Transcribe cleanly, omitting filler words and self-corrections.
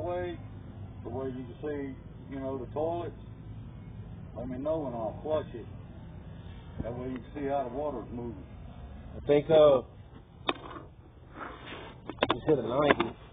way, the way you can see, you know, the toilets, let me know and I'll flush it. That way you can see how the water's moving. I think, you hit a 90.